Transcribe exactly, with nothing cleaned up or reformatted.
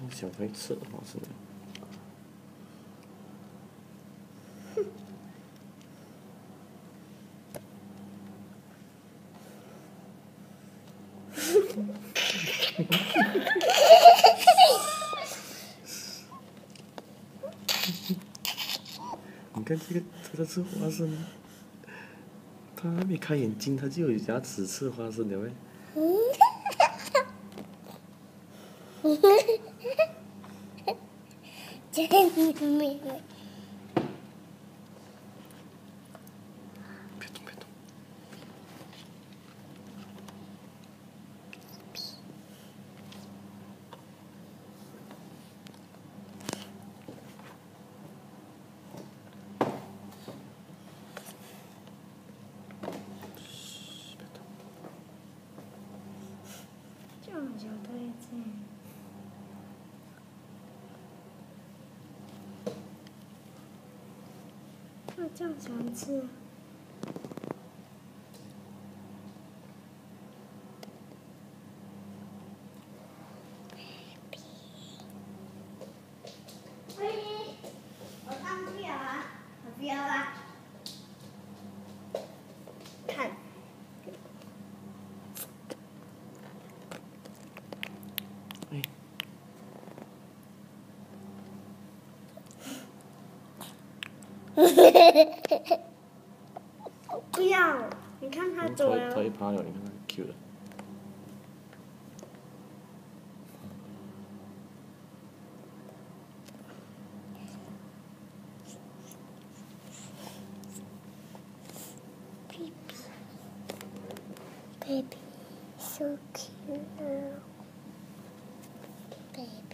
种小孩吃的花生。你看这个，它在吃花生，它还没开眼睛，它就有牙齿吃花生了喂。 真的没有。 别动，别动。别动。 这样就对劲。那这样想吃。 我上去了，我不要了。看， 哎， 我不要，你看他走了。 它一趴了，你看它 Q 的。 Baby, so cute. Baby.